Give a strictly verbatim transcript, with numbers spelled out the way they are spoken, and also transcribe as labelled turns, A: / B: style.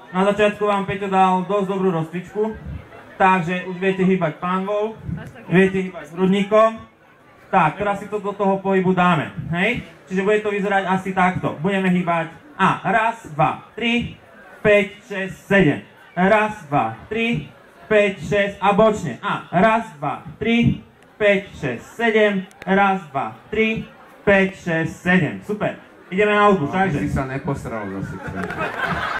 A: Na začiatku vám Peťo dal dosť dobrú rozcvičku, takže už viete hýbať pánvou, viete hýbať hrudníkom. Tak, teraz si to do toho pohybu dáme, hej? Čiže bude to vyzerať asi takto. Budeme hýbať a raz, dva, tri, päť, šesť, sedem. Raz, dva, tri, päť, šesť a bočne. A raz, dva, tri, päť, šesť, sedem. Raz, dva, tri, päť, šesť, sedem. Super. Ideme na úzdu, takže.
B: Aby si sa neposral zase.